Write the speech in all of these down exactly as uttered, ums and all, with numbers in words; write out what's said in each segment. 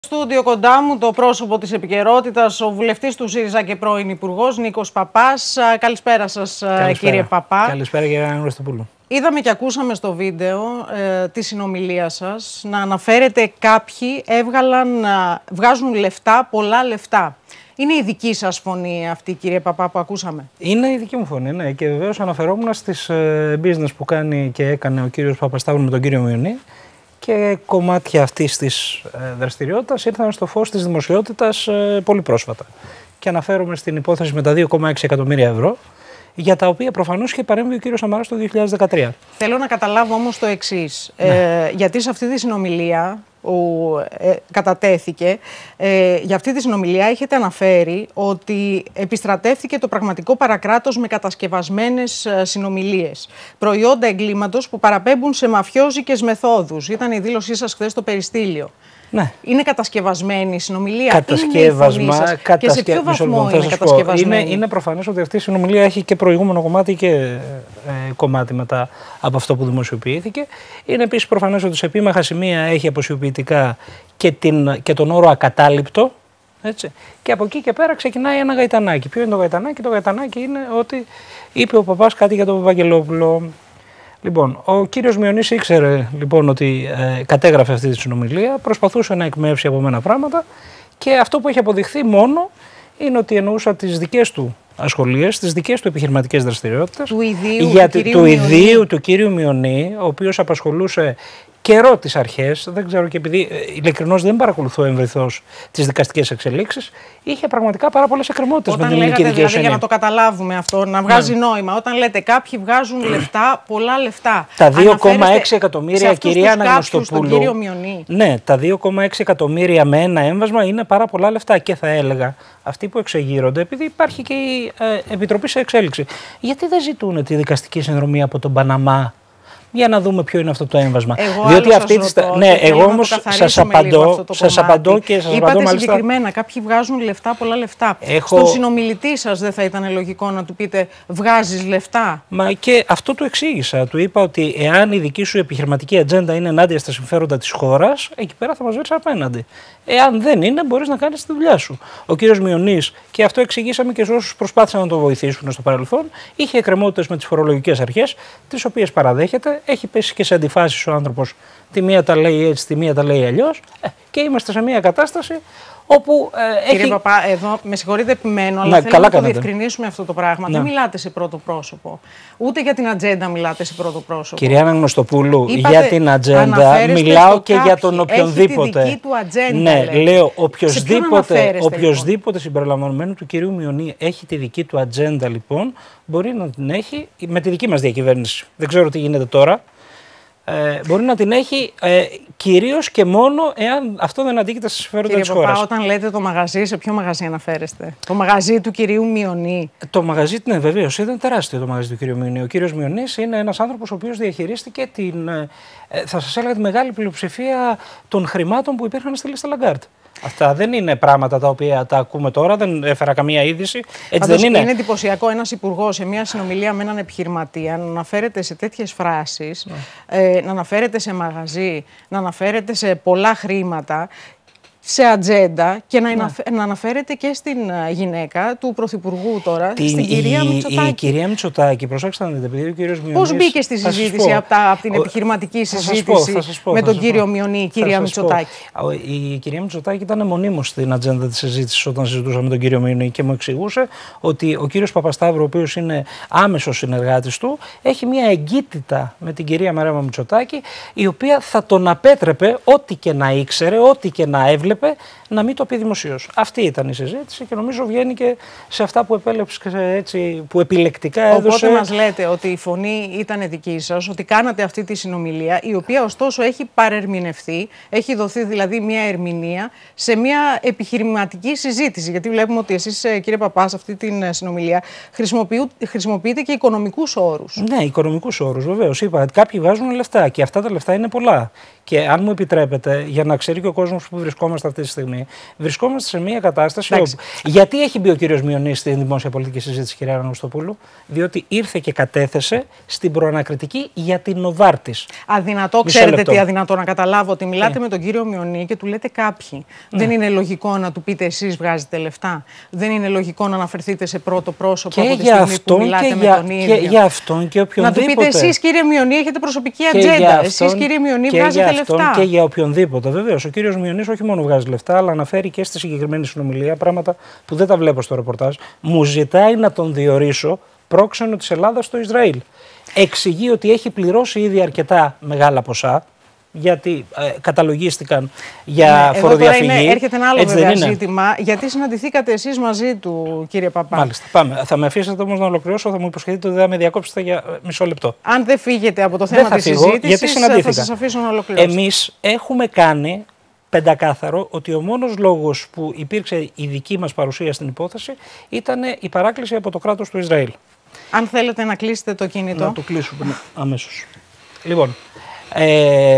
Στούντιο κοντά μου το πρόσωπο της επικαιρότητας, ο βουλευτής του ΣΥΡΙΖΑ και πρώην Υπουργός Νίκος Παπάς. Καλησπέρα σας, Καλησπέρα. κύριε Παπά. Καλησπέρα, κύριε Αναγνωστοπούλου. Είδαμε και ακούσαμε στο βίντεο ε, τη συνομιλία σας να αναφέρετε κάποιοι έβγαλαν, βγάζουν λεφτά, πολλά λεφτά. Είναι η δική σας φωνή αυτή, κύριε Παπά, που ακούσαμε? Είναι η δική μου φωνή, ναι. Και βεβαίως αναφερόμουν στις ε, business που κάνει και έκανε ο κύριος Παπασταύρου με τον κύριο Μιονί. Και κομμάτια αυτής της ε, δραστηριότητας ήρθαν στο φως της δημοσιότητας ε, πολύ πρόσφατα. Και αναφέρομαι στην υπόθεση με τα δύο κόμμα έξι εκατομμύρια ευρώ, για τα οποία προφανώς είχε παρέμβει ο κύριος Σαμαράς το δύο χιλιάδες δεκατρία. Θέλω να καταλάβω όμως το εξής. Ναι. Ε, γιατί σε αυτή τη συνομιλία που ε, κατατέθηκε, ε, για αυτή τη συνομιλία έχετε αναφέρει ότι επιστρατεύθηκε το πραγματικό παρακράτος με κατασκευασμένες ε, συνομιλίες. Προϊόντα εγκλήματος που παραπέμπουν σε μαφιόζικες μεθόδους. Ήταν η δήλωσή σας χθες στο Περιστήλιο. Ναι. Είναι κατασκευασμένη η συνομιλία? Κατασκεύασμα, είναι κατασκε... Και σε ποιο βαθμό είναι κατασκευασμένη? Είναι, είναι προφανές ότι αυτή η συνομιλία έχει και προηγούμενο κομμάτι και ε, κομμάτι μετά από αυτό που δημοσιοποιήθηκε. Είναι επίσης προφανές ότι σε επίμαχα σημεία έχει αποσιοποιητικά και, την, και τον όρο ακατάληπτο. Έτσι. Και από εκεί και πέρα ξεκινάει ένα γαϊτανάκι. Ποιο είναι το γαϊτανάκι? Το γαϊτανάκι είναι ότι είπε ο Παπάς κάτι για τον Βαγγελόπουλο. Λοιπόν, ο κύριος Μιονής ήξερε λοιπόν ότι ε, κατέγραφε αυτή τη συνομιλία, προσπαθούσε να εκμεύσει από μένα πράγματα και αυτό που έχει αποδειχθεί μόνο είναι ότι εννοούσα τις δικές του ασχολίες, τις δικές του επιχειρηματικές δραστηριότητες. Του ιδίου για, του, του, ιδίου του κύριου Μιονή, ο οποίος απασχολούσε καιρό τις αρχές, δεν ξέρω, και επειδή ε, ειλικρινώς δεν παρακολουθώ εμβριθώς τις δικαστικές εξελίξεις, είχε πραγματικά πάρα πολλές εκκρεμότητες με την ελληνική δικαιοσύνη. Δηλαδή, για να το καταλάβουμε αυτό, να βγάζει ναι. νόημα, όταν λέτε κάποιοι βγάζουν λεφτά, πολλά λεφτά. Τα δύο κόμμα έξι εκατομμύρια, κυρία Αναγνωστοπούλου. Ναι, τα δύο κόμμα έξι εκατομμύρια με ένα έμβασμα είναι πάρα πολλά λεφτά. Και θα έλεγα αυτοί που εξεγείρονται, επειδή υπάρχει και η ε, Επιτροπή σε εξέλιξη, γιατί δεν ζητούν τη δικαστική συνδρομή από τον Παναμά? Για να δούμε ποιο είναι αυτό το έμβασμα. Εγώ Διότι αυτή τη ρωτώ, ναι, εγώ όμως σας απαντώ, σας απαντώ και σας Είπατε απαντώ μάλιστα. Συγκεκριμένα, κάποιοι βγάζουν λεφτά, πολλά λεφτά. Έχω... Στον συνομιλητή σας δεν θα ήταν λογικό να του πείτε βγάζεις λεφτά? Μα και αυτό του εξήγησα. Του είπα ότι εάν η δική σου επιχειρηματική ατζέντα είναι ενάντια στα συμφέροντα της χώρας, εκεί πέρα θα μας βρεις απέναντι. Εάν δεν είναι, μπορείς να κάνεις τη δουλειά σου. Ο κύριος Μιονής, και αυτό εξηγήσαμε και σε όσους προσπάθησαν να τον βοηθήσουν στο παρελθόν, είχε εκκρεμότητες με τις φορολογικές αρχές, τις οποίες παραδέχεται. Έχει πέσει και σε αντιφάσεις ο άνθρωπος. Τη μία τα λέει έτσι, τη μία τα λέει αλλιώς. Ε, και είμαστε σε μια κατάσταση όπου ε, Κύριε έχει... Παπά, εδώ με συγχωρείτε επιμένω, αλλά ναι, θέλω να το κάνετε. διευκρινίσουμε αυτό το πράγμα. Ναι. Δεν μιλάτε σε πρώτο πρόσωπο. Ούτε για την ατζέντα μιλάτε σε πρώτο πρόσωπο. Κυρία Αναγνωστοπούλου, Είπατε, για την ατζέντα μιλάω και για τον οποιονδήποτε. Έχει τη δική του ατζέντα, ναι, λέτε. λέω οποιοσδήποτε, οποιοσδήποτε λοιπόν? συμπεριλαμβανομένου του κυρίου Μιονί έχει τη δική του ατζέντα, λοιπόν, μπορεί να την έχει με τη δική μας διακυβέρνηση. Δεν ξέρω τι γίνεται τώρα. Ε, μπορεί να την έχει ε, κυρίως και μόνο εάν αυτό δεν αντίκειται στα συμφέροντα της χώρας. Κύριε Παπά, όταν λέτε το μαγαζί, σε ποιο μαγαζί αναφέρεστε? Το μαγαζί του κυρίου Μιονί? Το μαγαζί, ναι, βεβαίως, ήταν τεράστιο το μαγαζί του κυρίου Μιονί. Ο κύριος Μιονής είναι ένας άνθρωπος ο οποίος διαχειρίστηκε την, ε, θα σας έλεγα, τη μεγάλη πλειοψηφία των χρημάτων που υπήρχαν στη λίστα Λαγκάρτ. Αυτά δεν είναι πράγματα τα οποία τα ακούμε τώρα, δεν έφερα καμία είδηση. Έτσι Πάντως, δεν είναι. Είναι εντυπωσιακό ένας υπουργός σε μια συνομιλία με έναν επιχειρηματία να αναφέρεται σε τέτοιες φράσεις, yeah. ε, να αναφέρεται σε μαγαζί, να αναφέρεται σε πολλά χρήματα, σε ατζέντα και να, ναι. να αναφέρεται και στην γυναίκα του Πρωθυπουργού τώρα, την, στην κυρία η, Μητσοτάκη. Η κυρία Μητσοτάκη, προσέξτε να δείτε, επειδή ο κύριος Μιονής... Πώς μπήκε στη συζήτηση από, τα, από την επιχειρηματική συζήτηση πω, πω, με τον κύριο Μιονί, η κυρία Μητσοτάκη? Πω. Η κυρία Μητσοτάκη ήταν μονίμως στην ατζέντα της συζήτησης όταν συζητούσαμε με τον κύριο Μιονί και μου εξηγούσε ότι ο κύριος Παπασταύρου, ο οποίος είναι άμεσος συνεργάτης του, έχει μια εγκύτητα με την κυρία Μαρέμα Μητσοτάκη, η οποία θα τον απέτρεπε ό,τι και να ήξερε, ό,τι και να έβλεπε, να μην το πει δημοσίως. Αυτή ήταν η συζήτηση και νομίζω βγαίνει και σε αυτά που επέλεξε, έτσι, που επιλεκτικά έδωσε. Οπότε μας λέτε ότι η φωνή ήταν δική σας, ότι κάνατε αυτή τη συνομιλία, η οποία ωστόσο έχει παρερμηνευθεί, έχει δοθεί δηλαδή μια ερμηνεία σε μια επιχειρηματική συζήτηση. Γιατί βλέπουμε ότι εσείς, κύριε Παπά, σε αυτή τη συνομιλία χρησιμοποιείτε και οικονομικούς όρους. Ναι, οικονομικούς όρους, βεβαίως. Είπα ότι κάποιοι βγάζουν λεφτά και αυτά τα λεφτά είναι πολλά. Και αν μου επιτρέπετε, για να ξέρει και ο κόσμος που βρισκόμαστε αυτή τη στιγμή, βρισκόμαστε σε μια κατάσταση όπου. Γιατί έχει μπει ο κύριος Μιονής στην δημόσια πολιτική συζήτηση, κυρία Αναγνωστοπούλου? Διότι ήρθε και κατέθεσε στην προανακριτική για την Νοβάρτης. Αδυνατό, ξέρετε τι αδυνατό να καταλάβω? Ότι μιλάτε yeah. με τον κύριο Μιονή και του λέτε κάποιοι. Yeah. Δεν είναι λογικό να του πείτε εσείς βγάζετε λεφτά. Δεν είναι λογικό να αναφερθείτε σε πρώτο πρόσωπο και από τη στιγμή που μιλάτε και με για, τον ίδιο. Και για αυτόν και οποιονδήποτε. Να του πείτε εσείς, κύριε Μιονή, έχετε προσωπική ατζέντα. Εσείς, κύριε Μιονή, βγάζετε λεφτά. Και για οποιονδήποτε. Βεβαίως, ο κύριος Μιονής όχι μόνο βγάζει λεφτά, αλλά αναφέρει και στη συγκεκριμένη συνομιλία πράγματα που δεν τα βλέπω στο ρεπορτάζ. Μου ζητάει να τον διορίσω πρόξενο της Ελλάδας στο Ισραήλ. Εξηγεί ότι έχει πληρώσει ήδη αρκετά μεγάλα ποσά, γιατί ε, καταλογίστηκαν για ναι, φοροδιαφυγή. Εδώ είναι, έρχεται ένα άλλο βέβαια ζήτημα, γιατί συναντηθήκατε εσείς μαζί του, κύριε Παπά. Μάλιστα, πάμε. Θα με αφήσετε όμως να ολοκληρώσω, θα μου υποσχεθείτε ότι δεν θα με διακόψετε για μισό λεπτό. Αν δεν φύγετε από το θέμα της συζήτησης, θα σας αφήσω να ολοκληρώσω. Εμείς έχουμε κάνει πεντακάθαρο ότι ο μόνος λόγος που υπήρξε η δική μας παρουσία στην υπόθεση ήταν η παράκληση από το κράτος του Ισραήλ. Αν θέλετε να κλείσετε το κινητό. Να το κλείσουμε αμέσως. Λοιπόν, ε,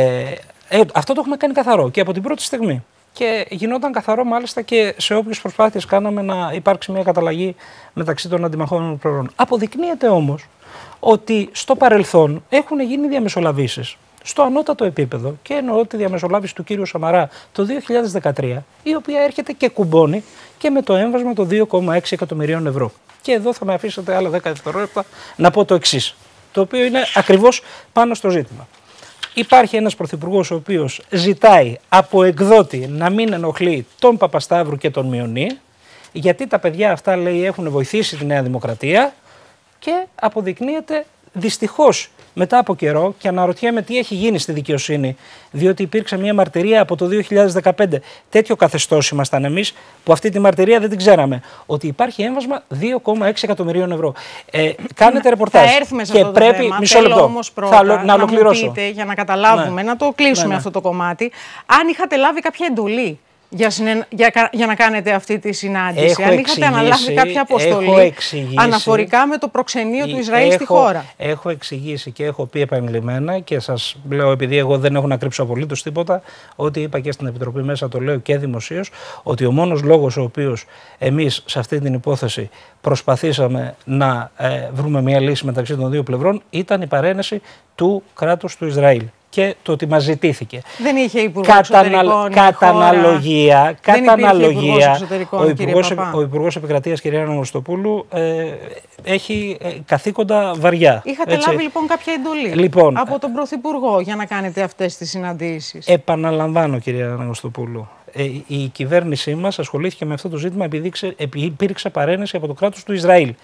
ε, αυτό το έχουμε κάνει καθαρό και από την πρώτη στιγμή. Και γινόταν καθαρό μάλιστα και σε όποιες προσπάθειες κάναμε να υπάρξει μια καταλλαγή μεταξύ των αντιμαχόμενων πλευρών. Αποδεικνύεται όμως ότι στο παρελθόν έχουν γίνει διαμεσολαβήσεις στο ανώτατο επίπεδο, και εννοώ τη διαμεσολάβηση του κύριου Σαμαρά το δύο χιλιάδες δεκατρία, η οποία έρχεται και κουμπώνει και με το έμβασμα των δύο κόμμα έξι εκατομμυρίων ευρώ. Και εδώ θα με αφήσετε άλλα δέκα δευτερόλεπτα να πω το εξής, το οποίο είναι ακριβώς πάνω στο ζήτημα. Υπάρχει ένας πρωθυπουργός ο οποίος ζητάει από εκδότη να μην ενοχλεί τον Παπασταύρου και τον Μιονή, γιατί τα παιδιά αυτά, λέει, έχουν βοηθήσει τη Νέα Δημοκρατία, και αποδεικνύεται δυστυχώς μετά από καιρό, και αναρωτιέμαι τι έχει γίνει στη δικαιοσύνη, διότι υπήρξε μια μαρτυρία από το δύο χιλιάδες δεκαπέντε. Τέτοιο καθεστώς ήμασταν εμείς, που αυτή τη μαρτυρία δεν την ξέραμε. Ότι υπάρχει έμβασμα δύο κόμμα έξι εκατομμυρίων ευρώ. Ε, κάνετε ρεπορτάζ. Θα έρθουμε σε και αυτό το πρέπει, θέμα. Μισό λεπτό. Όμως πρώτα θα, να, να ολοκληρώσω. Να μου πείτε, για να καταλάβουμε, ναι. να το κλείσουμε ναι, ναι. αυτό το κομμάτι, αν είχατε λάβει κάποια εντολή Για, συνε... για, για να κάνετε αυτή τη συνάντηση, έχω αν είχατε αναλάβει κάποια αποστολή αναφορικά με το προξενείο του Ισραήλ έχω, στη χώρα. Έχω εξηγήσει και έχω πει επανειλημμένα, και σας λέω, επειδή εγώ δεν έχω να κρύψω απολύτως τίποτα, ότι είπα και στην Επιτροπή μέσα, το λέω και δημοσίως, ότι ο μόνος λόγος ο οποίος εμείς σε αυτή την υπόθεση προσπαθήσαμε να ε, βρούμε μια λύση μεταξύ των δύο πλευρών ήταν η παρένεση του κράτους του Ισραήλ. Και το ότι μας ζητήθηκε. Δεν είχε υπουργό εξωτερικών. Κατά αναλογία, κατά αναλογία, ο Υπουργός, ο Υπουργός Επικρατείας, κυρία Αναγνωστοπούλου, ε, έχει ε, καθήκοντα βαριά. Είχατε έτσι. λάβει λοιπόν κάποια εντολή λοιπόν, από τον Πρωθυπουργό για να κάνετε αυτές τις συναντήσεις? Επαναλαμβάνω, κυρία Αναγνωστοπούλου, ε, η κυβέρνησή μας ασχολήθηκε με αυτό το ζήτημα επειδή υπήρξε παρένεση από το κράτος του Ισραήλ.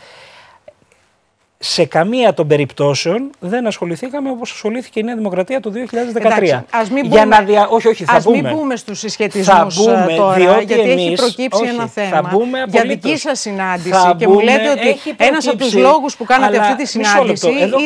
Σε καμία των περιπτώσεων δεν ασχοληθήκαμε όπως ασχολήθηκε η Νέα Δημοκρατία το δύο χιλιάδες δεκατρία. Εντάξει, ας μην Για μπούμε, να δια... όχι, όχι, θα ας πούμε. μην μπούμε στους συσχετισμούς μπούμε, τώρα, γιατί εμείς, έχει προκύψει όχι, ένα θέμα για δική σας συνάντηση θα και μπούμε, μου λέτε ότι ένας από τους λόγους που κάνατε αλλά, αυτή τη συνάντηση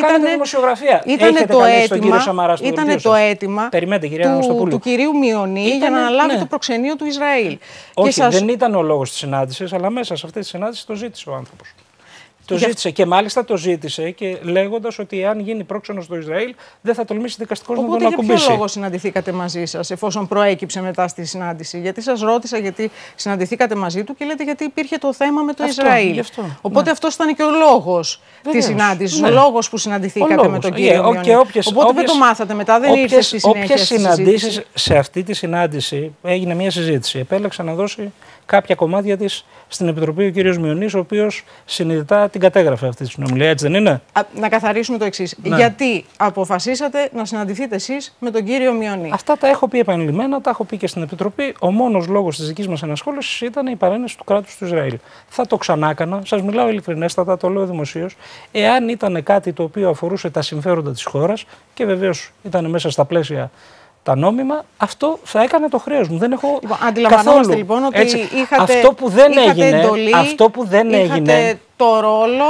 ήταν το αίτημα, ήταν το αίτημα του, του κυρίου Μιονή για να αναλάβει το προξενείο του Ισραήλ. Όχι, δεν ήταν ο λόγος της συνάντησης, αλλά μέσα σε αυτή τη συνάντηση το ζήτησε ο άνθρωπος. Το Για... ζήτησε και μάλιστα το ζήτησε και λέγοντας ότι αν γίνει πρόξενος στο Ισραήλ δεν θα τολμήσει δικαστικός να τον ακουμπήσει. Οπότε για ποιο λόγο συναντηθήκατε μαζί σας, εφόσον προέκυψε μετά στη συνάντηση? Γιατί σας ρώτησα γιατί συναντηθήκατε μαζί του και λέτε γιατί υπήρχε το θέμα με το αυτό, Ισραήλ. Αυτό, Οπότε ναι. αυτός ήταν και ο λόγος της συνάντησης, ναι. ο λόγος που συναντηθήκατε λόγος. με τον κύριο Yeah, Μιονή. όποιες, Οπότε όποιες, δεν το μάθατε μετά, δεν όποιες, ήρθε στη συνέχεια. Όποιες συναντήσεις σε αυτή τη συνάντηση έγινε μια συζήτηση. Επέλεξε να δώσει κάποια κομμάτια της στην Επιτροπή ο κύριος Μιονής, ο οποίος συνειδητά την κατέγραφε αυτή τη συνομιλία, έτσι δεν είναι? Α, να καθαρίσουμε το εξής. Ναι. Γιατί αποφασίσατε να συναντηθείτε εσείς με τον κύριο Μιονή? Αυτά τα έχω πει επανειλημμένα, τα έχω πει και στην Επιτροπή. Ο μόνος λόγος της δικής μας ενασχόλησης ήταν η παρένεση του κράτους του Ισραήλ. Θα το ξανάκανα, σας μιλάω ειλικρινέστατα, το λέω δημοσίως, εάν ήταν κάτι το οποίο αφορούσε τα συμφέροντα της χώρας και βεβαίως ήταν μέσα στα πλαίσια τα νόμιμα, αυτό θα έκανε το χρέος μου. Δεν έχω λοιπόν, αντιλαμβανόμαστε καθόλου, λοιπόν ότι έτσι. είχατε, αυτό που δεν είχατε έγινε, εντολή, αυτό που δεν είχατε έγινε, το ρόλο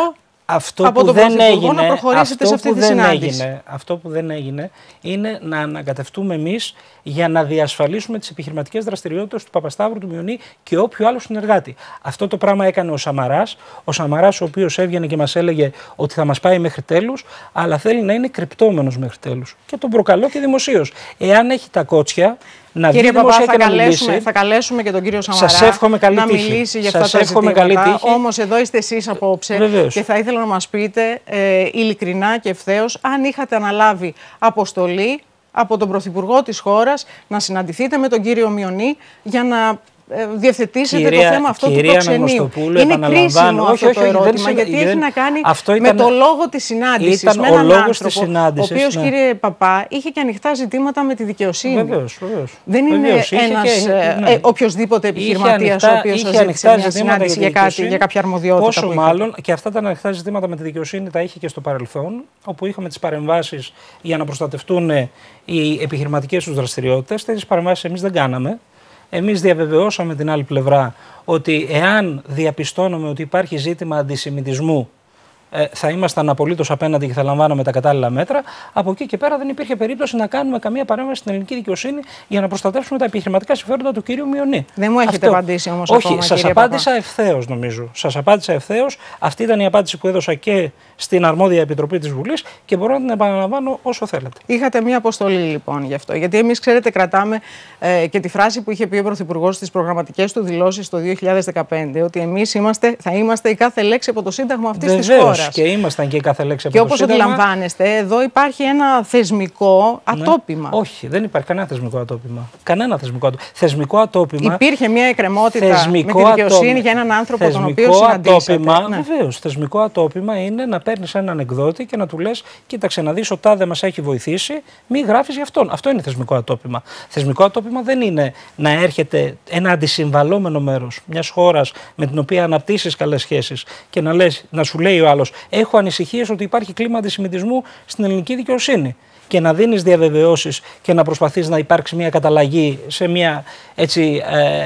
Αυτό από που τον δεν έγινε, να προχωρήσετε σε αυτή τη συνάντηση. Έγινε, αυτό που δεν έγινε είναι να ανακατευτούμε εμείς για να διασφαλίσουμε τις επιχειρηματικές δραστηριότητες του Παπασταύρου, του Μιονί και όποιου άλλου συνεργάτη. Αυτό το πράγμα έκανε ο Σαμαράς. Ο Σαμαράς, ο οποίος έβγαινε και μας έλεγε ότι θα μας πάει μέχρι τέλους, αλλά θέλει να είναι κρυπτόμενος μέχρι τέλους. Και τον προκαλώ και δημοσίως. Εάν έχει τα κότσια. Να Κύριε Παπά, θα καλέσουμε, θα καλέσουμε και τον κύριο Σαμαρά σας εύχομαι καλή να τύχη. μιλήσει για σας αυτά τα ζητήματα. Όμως εδώ είστε εσείς απόψε. Βεβαίως. Και θα ήθελα να μας πείτε ε, ειλικρινά και ευθέως αν είχατε αναλάβει αποστολή από τον Πρωθυπουργό της χώρας να συναντηθείτε με τον κύριο Μιονί για να ε, διευθετήσετε κυρία, το θέμα αυτό του προξενείου. Είναι κρίσιμο αυτό όχι, όχι, το ερώτημα, δεν, γιατί δεν, έχει να κάνει ήταν, με το λόγο της συνάντησης. Ήταν με έναν ο λόγος άνθρωπο, της συνάντησης. Ο οποίος, ναι. κύριε Παπά, είχε και ανοιχτά ζητήματα με τη δικαιοσύνη. Βεβαίως, βεβαίως. Δεν είναι βεβαίως, ένας και, ναι. ε, οποιοσδήποτε επιχειρηματίας ο οποίος σας ζήτησε μια συνάντηση για, κάτι, για κάποια αρμοδιότητα. Πόσο που μάλλον, και αυτά τα ανοιχτά ζητήματα με τη δικαιοσύνη τα είχε και στο παρελθόν, όπου είχαμε τις παρεμβάσεις για να προστατευτούν οι επιχειρηματικές τους δραστηριότητες. Τέτοιες παρεμβάσεις εμείς δεν κάναμε. Εμείς διαβεβαιώσαμε την άλλη πλευρά ότι εάν διαπιστώνουμε ότι υπάρχει ζήτημα αντισημιτισμού, ε, θα ήμασταν απολύτως απέναντι και θα λαμβάναμε τα κατάλληλα μέτρα. Από εκεί και πέρα δεν υπήρχε περίπτωση να κάνουμε καμία παρέμβαση στην ελληνική δικαιοσύνη για να προστατεύσουμε τα επιχειρηματικά συμφέροντα του κυρίου Μιονί. Δεν μου έχετε Αυτό. απαντήσει όμως Όχι, ακόμα, σας απάντησα ευθέως νομίζω. Σας απάντησα ευθέως. Αυτή ήταν η απάντηση που έδωσα και στην αρμόδια επιτροπή της Βουλής και μπορώ να την επαναλαμβάνω όσο θέλετε. Είχατε μία αποστολή λοιπόν γι' αυτό. Γιατί εμείς, ξέρετε, κρατάμε ε, και τη φράση που είχε πει ο Πρωθυπουργός στις προγραμματικές του δηλώσεις το δύο χιλιάδες δεκαπέντε, ότι εμείς είμαστε, θα είμαστε η κάθε λέξη από το Σύνταγμα αυτής της χώρας. Και ήμασταν και η κάθε λέξη από και το Σύνταγμα. Και όπως αντιλαμβάνεστε, εδώ υπάρχει ένα θεσμικό ατόπιμα. Ναι. Όχι, δεν υπάρχει κανένα θεσμικό ατόπιμα. Κανένα θεσμικό ατόπιμα. Θεσμικό ατόπιμα. Υπήρχε μια εκκρεμότητα με τη δικαιοσύνη για έναν άνθρωπο τον οποίο συναντήσατε. Ναι. Βεβαίως, θεσμικό ατόπιμα είναι να παίρνεις έναν εκδότη και να του λες: κοίταξε να δεις, ο τάδε μας έχει βοηθήσει, μη γράφεις γι' αυτόν. Αυτό είναι θεσμικό ατόπιμα. Θεσμικό ατόπιμα δεν είναι να έρχεται ένα αντισυμβαλόμενο μέρος μιας χώρας με την οποία αναπτύσσεις καλές σχέσεις και να, λες, να σου λέει ο άλλος: έχω ανησυχίες ότι υπάρχει κλίμα αντισημιτισμού στην ελληνική δικαιοσύνη. Και να δίνεις διαβεβαιώσεις και να προσπαθείς να υπάρξει μια καταλλαγή σε μια έτσι.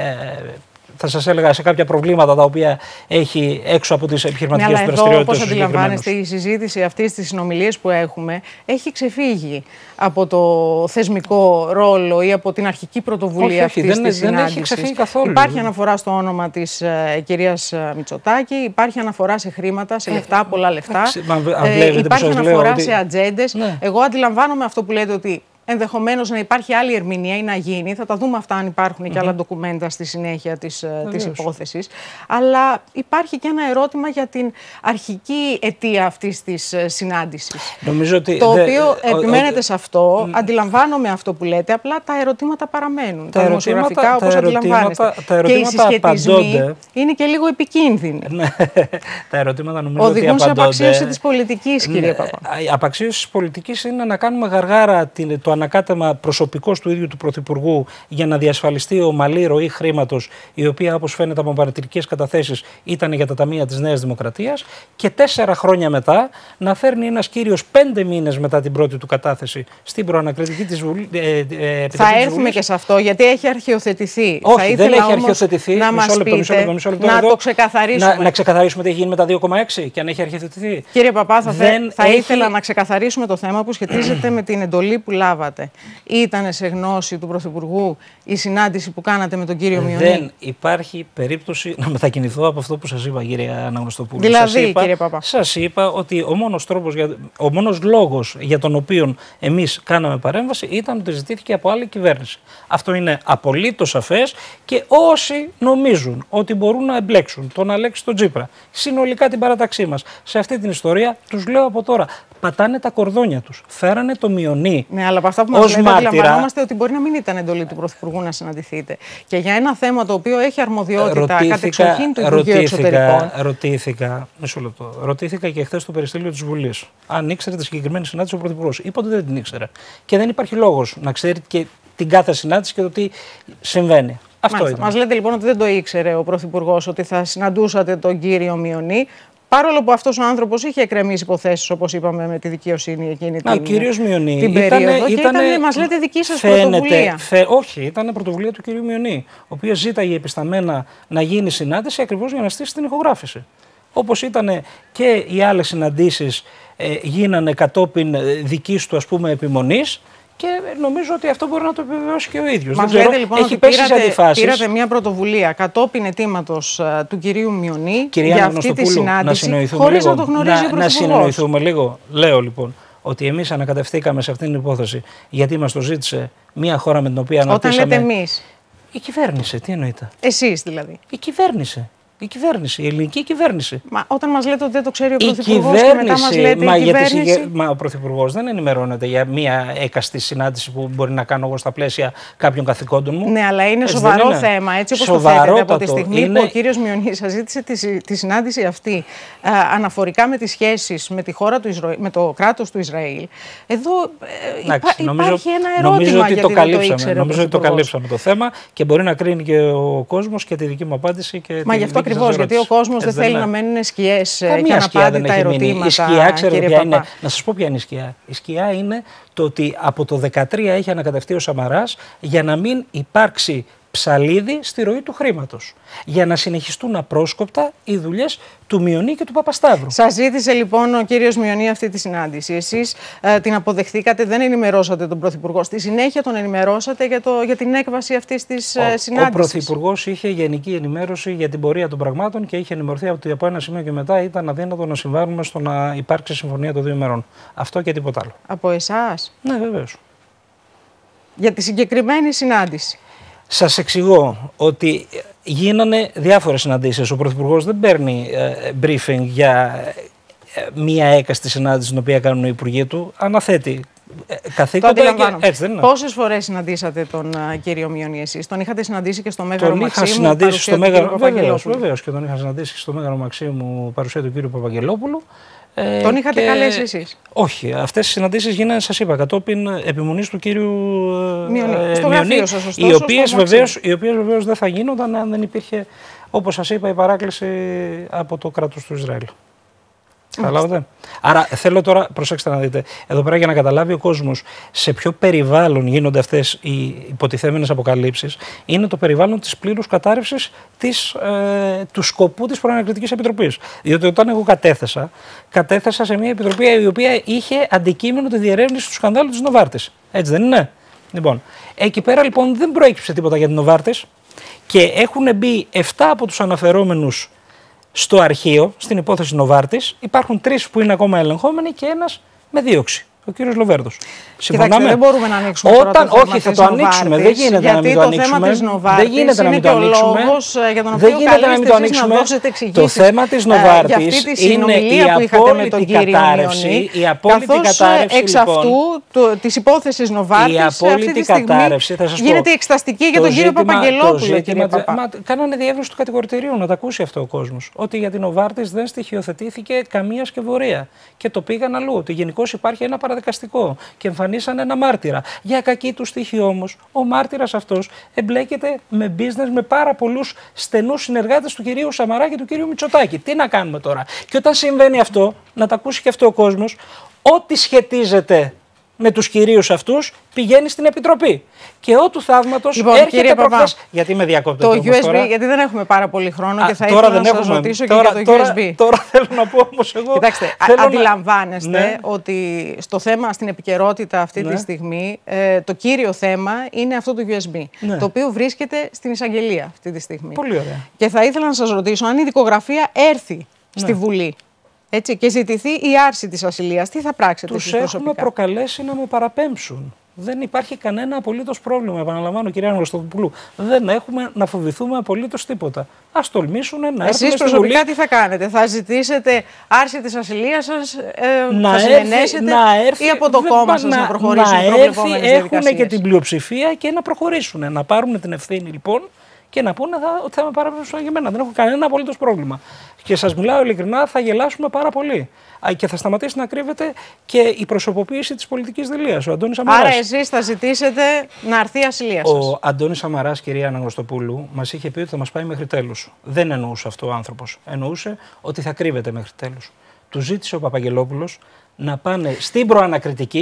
Ε, θα σας έλεγα σε κάποια προβλήματα τα οποία έχει έξω από τις επιχειρηματικές ναι, δραστηριότητες. Αλλά εδώ, όπως αντιλαμβάνεστε, η συζήτηση αυτή στις συνομιλίες που έχουμε έχει ξεφύγει από το θεσμικό ρόλο ή από την αρχική πρωτοβουλία όχι, αυτής δεν, της δεν συνάντησης. Έχει ξεφύγει καθόλου. Υπάρχει αναφορά στο όνομα της ε, κυρίας Μητσοτάκη, υπάρχει αναφορά σε χρήματα, σε λεφτά, πολλά λεφτά. Ε, ε, υπάρχει αναφορά ότι... σε ατζέντες. Ναι. Εγώ αντιλαμβάνομαι αυτό που λέτε ότι ενδεχομένως να υπάρχει άλλη ερμηνεία ή να γίνει. Θα τα δούμε αυτά αν υπάρχουν mm-hmm. και άλλα ντοκουμέντα στη συνέχεια της, της υπόθεσης. Αλλά υπάρχει και ένα ερώτημα για την αρχική αιτία αυτής της συνάντησης. Νομίζω ότι το δε, οποίο ο, επιμένετε ο, σε αυτό, ο, αντιλαμβάνομαι αυτό που λέτε, απλά τα ερωτήματα παραμένουν. Τα, τα δημοσιογραφικά, όπως αντιλαμβάνεστε. Τα ερωτήματα και οι συσχετισμοί απαντώνται. Είναι και λίγο επικίνδυνοι. Τα ερωτήματα νομίζω οδηγούν ότι απαντώνται. Οδηγούν σε απαξίωση της πολιτικής, κύριε Παπά. Η απαξίωση της πολιτικής είναι να κάνουμε γαργάρα το ανακάτεμα προσωπικός του ίδιου του Πρωθυπουργού για να διασφαλιστεί ομαλή ροή χρήματος, η οποία, όπως φαίνεται από παρατηρητικές καταθέσεις, ήταν για τα ταμεία της Νέας Δημοκρατίας, και τέσσερα χρόνια μετά να φέρνει ένας κύριος πέντε μήνες μετά την πρώτη του κατάθεση στην προανακριτική της Βουλής. Ε, ε, θα έρθουμε Βουλής. Και σε αυτό, γιατί έχει αρχιοθετηθεί. Όχι, θα δεν έχει αρχιοθετηθεί. Να μας πείτε, μισό λεπτό, μισό λεπτό, να εδώ, το ξεκαθαρίσουμε. Να, να ξεκαθαρίσουμε τι έχει γίνει με τα δύο κόμμα έξι και αν έχει αρχιοθετηθεί. Κύριε Παπά, θα, δεν θα έχει... ήθελα να ξεκαθαρίσουμε το θέμα που σχετίζεται με την εντολή που λάβατε. Ήταν σε γνώση του Πρωθυπουργού η συνάντηση που κάνατε με τον κύριο Μιονί? Δεν υπάρχει περίπτωση να μετακινηθώ από αυτό που σας είπα, κύριε Αναγνωστοπούλου. Δηλαδή, σας είπα, κύριε Παπά. Σας είπα ότι ο μόνος, τρόπος για, ο μόνος λόγος για τον οποίο εμείς κάναμε παρέμβαση ήταν ότι ζητήθηκε από άλλη κυβέρνηση. Αυτό είναι απολύτως σαφές και όσοι νομίζουν ότι μπορούν να εμπλέξουν τον Αλέξη τον Τσίπρα, συνολικά την παράταξή μας, σε αυτή την ιστορία, τους λέω από τώρα, πατάνε τα κορδόνια τους. Φέρανε το Μιονί. Ναι, αλλά από αυτά που μας λέτε, αντιλαμβανόμαστε ότι μπορεί να μην ήταν εντολή του Πρωθυπουργού να συναντηθείτε. Και για ένα θέμα το οποίο έχει αρμοδιότητα κατεξοχήν του Υπουργείου Εξωτερικών. Ρωτήθηκα, μισό λεπτό. Ρωτήθηκα και χθες στο περιστήλιο της Βουλής αν ήξερε τη συγκεκριμένη συνάντηση ο Πρωθυπουργός. Είπα ότι δεν την ήξερε. Και δεν υπάρχει λόγος να ξέρει και την κάθε συνάντηση και το τι συμβαίνει. Αυτό ήταν. Μας λέτε λοιπόν ότι δεν το ήξερε ο Πρωθυπουργός ότι θα συναντούσατε τον κύριο Μιονί. Παρόλο που αυτός ο άνθρωπος είχε εκκρεμίσει υποθέσεις, όπως είπαμε, με τη δικαιοσύνη εκείνη την, ο κύριος Μιονί την ήτανε, περίοδο. Και ήτανε, ήταν, μας λέτε, δική σας φαίνεται, πρωτοβουλία. Φε, όχι, ήταν πρωτοβουλία του κυρίου Μιονί, ο οποίος ζήταγε επισταμμένα να γίνει συνάντηση ακριβώς για να στήσει την ηχογράφηση. όπως ήταν και οι άλλες συναντήσεις ε, γίνανε κατόπιν δικής του, ας πούμε, επιμονής. Και νομίζω ότι αυτό μπορεί να το επιβεβαιώσει και ο ίδιος. Μας λέτε λοιπόν έχει ότι πήρατε, πήρατε μια πρωτοβουλία κατόπιν αιτήματος uh, του κυρίου Μιονή Κυρία για αυτή τη συνάντηση, να χωρίς λίγο, να το γνωρίζει να, ο Πρωθυπουργός. Να συνοηθούμε λίγο. Λέω λοιπόν ότι εμείς ανακατευθήκαμε σε αυτήν την υπόθεση γιατί μας το ζήτησε μια χώρα με την οποία αναπτύσσαμε. Όταν λέτε εμείς. Η κυβέρνηση, τι εννοείται. Εσείς δηλαδή. Η κυβέρνηση. Η κυβέρνηση, η ελληνική κυβέρνηση. Μα όταν μας λέτε ότι δεν το ξέρει ο Πρωθυπουργός και μετά μας λέτε μα η κυβέρνηση. Γιατί, μα ο Πρωθυπουργός δεν ενημερώνεται για μία έκαστη συνάντηση που μπορεί να κάνω εγώ στα πλαίσια κάποιων καθηκόντων μου. Ναι, αλλά είναι έτσι σοβαρό είναι. θέμα, έτσι όπως το θέτετε, από τη στιγμή είναι... που ο κύριος Μιονής σας ζήτησε τη, τη συνάντηση αυτή α, αναφορικά με τις σχέσεις με τη χώρα του Ισραήλ, με το κράτος του Ισραήλ. Εδώ υπά, υπάρχει νομίζω, ένα ερώτημα νομίζω ότι γιατί το καλύψαμε, το ήξερε. Νομίζω ότι το καλύψαμε το θέμα και μπορεί να κρίνει και ο κόσμος και τη δική μου απάντηση. Και μα γι' αυτό ακριβώς, γιατί ο κόσμος δεν θέλει να μένουν σκιές και να απάντη τα ερωτήματα. Η σκιά, ξέρετε ποια είναι. Να σας πω ποια είναι η σκιά. Η σκιά είναι το ότι από το δύο χιλιάδες δεκατρία έχει ανακατευτεί ο Σαμαράς για να μην υπάρξει ψαλίδι στη ροή του χρήματος. Για να συνεχιστούν απρόσκοπτα οι δουλειές του Μιονή και του Παπασταύρου. Σας ζήτησε λοιπόν ο κύριος Μιονή αυτή τη συνάντηση. Εσείς ε, την αποδεχθήκατε, δεν ενημερώσατε τον Πρωθυπουργό. Στη συνέχεια τον ενημερώσατε για, το, για την έκβαση αυτής της ε, συνάντησης. Ο Πρωθυπουργός είχε γενική ενημέρωση για την πορεία των πραγμάτων και είχε ενημερωθεί ότι από ένα σημείο και μετά ήταν αδύνατο να συμβάλλουμε στο να υπάρξει συμφωνία των δύο ημερών. Αυτό και τίποτα άλλο. Από εσάς? Ναι, βεβαίως. Για τη συγκεκριμένη συνάντηση. Σας εξηγώ ότι γίνανε διάφορες συναντήσεις. Ο Πρωθυπουργός δεν παίρνει ε, briefing για ε, μία έκαστη συνάντηση την οποία κάνουν οι υπουργοί του. Αναθέτει ε, καθήκοντα και έτσι δεν είναι. Πόσες φορές συναντήσατε τον uh, κύριο Μιονή εσείς? Τον είχατε συναντήσει και στο Μέγαρο Μαξίμου? Τον είχα συναντήσει στο Μέγαρο, βεβαίως, βεβαίως, και τον είχα συναντήσει στο Μέγαρο Μαξίμου παρουσία του κύριου Παπαγγελόπουλου. Ε, τον είχατε και... καλέσει εσείς? Όχι. Αυτές οι συναντήσεις γίνανε, σας είπα, κατόπιν επιμονής του κύριου Μιονή. Ε, στο Μιονή, γραφείο σας, ωστόσο, οι οποίες βεβαίως, οι οποίες βεβαίως δεν θα γίνονταν αν δεν υπήρχε, όπως σας είπα, η παράκληση από το κράτος του Ισραήλ. Καταλάβατε. Άρα θέλω τώρα, προσέξτε να δείτε, εδώ πέρα για να καταλάβει ο κόσμος σε ποιο περιβάλλον γίνονται αυτές οι υποτιθέμενες αποκαλύψεις, είναι το περιβάλλον της πλήρους κατάρρευσης της, ε, του σκοπού της Προανακριτικής Επιτροπής. Διότι όταν εγώ κατέθεσα, κατέθεσα σε μια επιτροπή η οποία είχε αντικείμενο τη διερεύνηση του σκανδάλου της Νοβάρτης. Έτσι δεν είναι? Λοιπόν, εκεί πέρα λοιπόν δεν προέκυψε τίποτα για την Νοβάρτης και έχουν μπει επτά από τους αναφερόμενους στο αρχείο, στην υπόθεση Νοβάρτης. Υπάρχουν τρεις που είναι ακόμα ελεγχόμενοι και ένας με δίωξη. Ο κύριος Λοβέρδος. Συμφωνάμε. Δεν μπορούμε να ανοίξουμε Όταν, τώρα το θέμα όχι, θα το ανοίξουμε. Δεν γίνεται γιατί να μην το ανοίξουμε. Το θέμα της Νοβάρτης δεν γίνεται να μην το ανοίξουμε. Για τον οποίο καλείστε εσείς να δώσετε εξηγήσεις. Το θέμα της Νοβάρτης είναι η απόλυτη κατάρρευση. Η απόλυτη κατάρρευση εξ αυτού της υπόθεσης Νοβάρτης αυτή τη στιγμή γίνεται εξεταστική για τον κύριο Παπαγγελόπουλο. Κάνανε διεύρυνση του κατηγορητηρίου, να τα ακούσει αυτό ο κόσμος. Ότι για την Νοβάρτης δεν στοιχειοθετήθηκε καμία σκευωρία και το πήγαν αλλού. Ότι γενικώς υπάρχει ένα παραδικαστικό και εμφανίσαν ένα μάρτυρα. Για κακή του τύχη όμως, ο μάρτυρας αυτός εμπλέκεται με business με πάρα πολλούς στενούς συνεργάτες του κυρίου Σαμαρά και του κυρίου Μητσοτάκη. Τι να κάνουμε τώρα? Και όταν συμβαίνει αυτό, να τα ακούσει και αυτό ο κόσμος, ό,τι σχετίζεται με τους κυρίους αυτούς πηγαίνει στην Επιτροπή. Και ό του θαύματος λοιπόν, έρχεται προχθές. Γιατί με διακόπτετε το γιου ες μπι, τώρα? Γιατί δεν έχουμε πάρα πολύ χρόνο Α, και θα τώρα ήθελα δεν να σας έχουμε. ρωτήσω τώρα, και για το τώρα, γιου ες μπι. Τώρα θέλω να πω όμως εγώ... Κοιτάξτε, θέλω αντιλαμβάνεστε να... ότι στο θέμα, στην επικαιρότητα αυτή ναι. τη στιγμή, ε, το κύριο θέμα είναι αυτό το γιου ες μπι, ναι. το οποίο βρίσκεται στην εισαγγελία αυτή τη στιγμή. Πολύ ωραία. Και θα ήθελα να σας ρωτήσω αν η δικογραφία έρθει ναι. στη Βουλή. Έτσι, και ζητηθεί η άρση της ασυλίας, τι θα πράξετε εσείς προσωπικά? Τους έχουμε προκαλέσει να με παραπέμψουν. Δεν υπάρχει κανένα απολύτως πρόβλημα. Επαναλαμβάνω, κυρία Αναγνωστοπούλου, δεν έχουμε να φοβηθούμε απολύτως τίποτα. Ας τολμήσουν να έρθουν στη Βουλή. Εσείς προσωπικά τι θα κάνετε? Θα ζητήσετε άρση της ασυλίας σας, ε, να θα συνενέσετε να έρθει, ή από το κόμμα να, σας να προχωρήσουν να οι προβλεπόμενες διαδικασίες? Έχουν και την πλειοψηφία και να προχωρήσουν. Να πάρουν την ευθύνη λοιπόν και να πούνε θα, ότι θα με παραπέμψουν για μένα. Δεν έχω κανένα απολύτως πρόβλημα. Και σας μιλάω ειλικρινά, θα γελάσουμε πάρα πολύ. Και θα σταματήσει να κρύβεται και η προσωποποίηση της πολιτικής δηλίας. Ο Αντώνης Σαμαράς. Άρα εσείς θα ζητήσετε να έρθει η ασυλία σας? Ο Αντώνης Σαμαράς, κυρία Αναγνωστοπούλου, μας είχε πει ότι θα μας πάει μέχρι τέλους. Δεν εννοούσε αυτό ο άνθρωπος. Εννοούσε ότι θα κρύβεται μέχρι τέλους. Του ζήτησε ο Παπαγγελόπουλος να πάνε στην προανακριτική.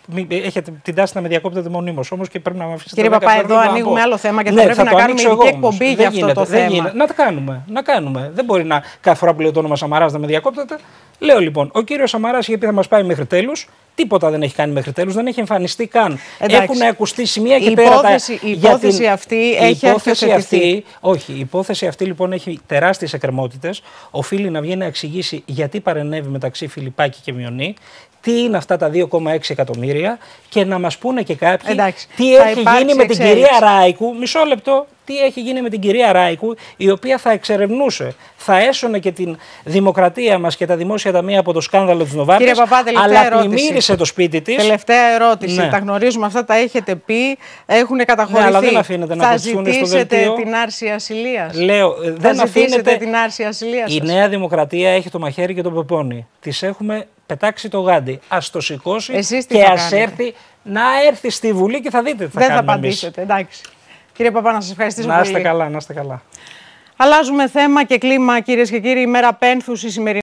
έχετε την τάση να με διακόπτετε μονίμως. Όμως και πρέπει να με αφήσετε. Κύριε Παπά, εδώ ανοίγουμε άλλο θέμα και θα ναι, πρέπει θα να κάνουμε ειδική εκπομπή για αυτό γίνεται, το θέμα. Γίνεται. Να το κάνουμε. Να κάνουμε. Δεν μπορεί να κάθε φορά που λέω το όνομα Σαμαράς να με διακόπτετε. Λέω λοιπόν, ο κύριος Σαμαράς είχε πει θα μας πάει μέχρι τέλους. Τίποτα δεν έχει κάνει μέχρι τέλους, δεν έχει εμφανιστεί καν. Εντάξει. Έχουν ακουστεί σημεία και η πέρα. Υπόθεση, η υπόθεση την... αυτή η έχει υπόθεση αυτή, όχι, η υπόθεση αυτή λοιπόν έχει τεράστιες εκκρεμότητες. Οφείλει να βγει να εξηγήσει γιατί παρενέβη μεταξύ Φιλιππάκη και Μιονή. Τι είναι αυτά τα δύο κόμμα έξι εκατομμύρια και να μας πούνε και κάποιοι Εντάξει, τι έχει γίνει με την κυρία Ράικου. Μισό λεπτό. Τι έχει γίνει με την κυρία Ράικου, η οποία θα εξερευνούσε, θα έσωνε και την δημοκρατία μας και τα δημόσια ταμεία από το σκάνδαλο της Νοβάρτης, αλλά πλημμύρισε το σπίτι της. Τελευταία ερώτηση. Ναι. Τα γνωρίζουμε αυτά, τα έχετε πει, έχουν καταχωρηθεί. Ναι, αλλά δεν αφήνεται να θα ζητήσετε την άρση ασυλίας. Λέω, θα δεν αφήνεται την άρση ασυλίας. Η Νέα Δημοκρατία έχει το μαχαίρι και το πεπόνι. Της έχουμε πετάξει το γάντι. Ας το σηκώσει και ας έρθει να έρθει στη Βουλή και θα δείτε τι θα δεν κάνουμε θα απαντήσετε, εμείς. Εντάξει. Κύριε Παπά, να σας ευχαριστήσω να είστε πολύ. Καλά, να είστε καλά. Αλλάζουμε θέμα και κλίμα, κυρίες και κύριοι. Η μέρα πένθους η σημερινή.